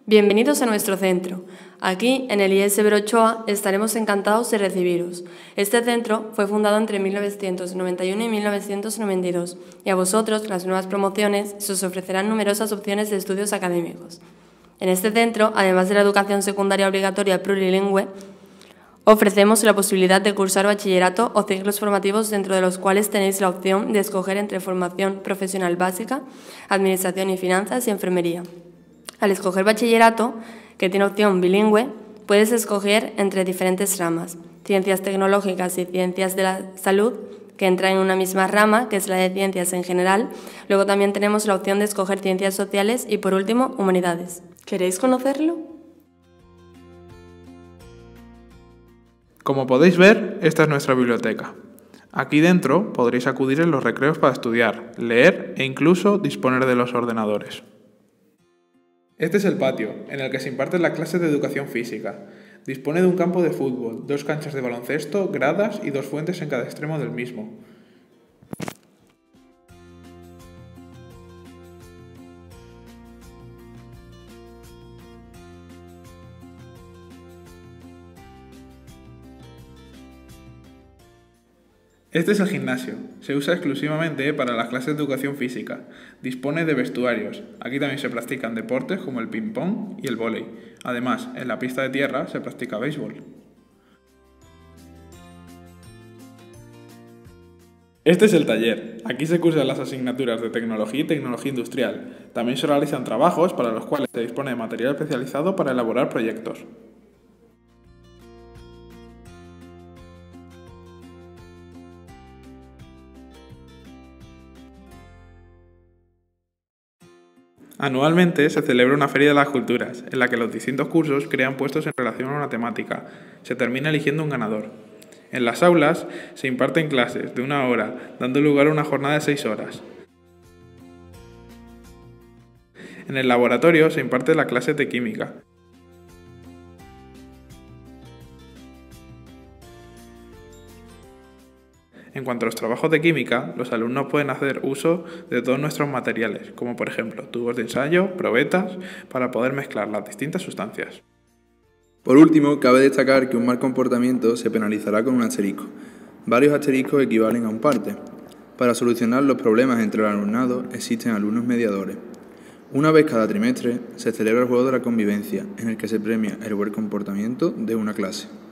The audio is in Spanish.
Bienvenidos a nuestro centro. Aquí, en el IES Severo Ochoa, estaremos encantados de recibiros. Este centro fue fundado entre 1991 y 1992 y a vosotros, las nuevas promociones, se os ofrecerán numerosas opciones de estudios académicos. En este centro, además de la educación secundaria obligatoria plurilingüe, ofrecemos la posibilidad de cursar bachillerato o ciclos formativos dentro de los cuales tenéis la opción de escoger entre formación profesional básica, administración y finanzas y enfermería. Al escoger bachillerato, que tiene opción bilingüe, puedes escoger entre diferentes ramas, ciencias tecnológicas y ciencias de la salud, que entran en una misma rama, que es la de ciencias en general. Luego también tenemos la opción de escoger ciencias sociales y, por último, humanidades. ¿Queréis conocerlo? Como podéis ver, esta es nuestra biblioteca. Aquí dentro podréis acudir en los recreos para estudiar, leer e incluso disponer de los ordenadores. Este es el patio, en el que se imparten las clases de educación física. Dispone de un campo de fútbol, 2 canchas de baloncesto, gradas y 2 fuentes en cada extremo del mismo. Este es el gimnasio. Se usa exclusivamente para las clases de educación física. Dispone de vestuarios. Aquí también se practican deportes como el ping-pong y el vóley. Además, en la pista de tierra se practica béisbol. Este es el taller. Aquí se cursan las asignaturas de tecnología y tecnología industrial. También se realizan trabajos para los cuales se dispone de material especializado para elaborar proyectos. Anualmente se celebra una Feria de las Culturas, en la que los distintos cursos crean puestos en relación a una temática. Se termina eligiendo un ganador. En las aulas se imparten clases de 1 hora, dando lugar a una jornada de 6 horas. En el laboratorio se imparte la clase de química. En cuanto a los trabajos de química, los alumnos pueden hacer uso de todos nuestros materiales, como por ejemplo tubos de ensayo, probetas, para poder mezclar las distintas sustancias. Por último, cabe destacar que un mal comportamiento se penalizará con un asterisco. Varios asteriscos equivalen a un parte. Para solucionar los problemas entre el alumnado existen alumnos mediadores. Una vez cada trimestre se celebra el juego de la convivencia, en el que se premia el buen comportamiento de una clase.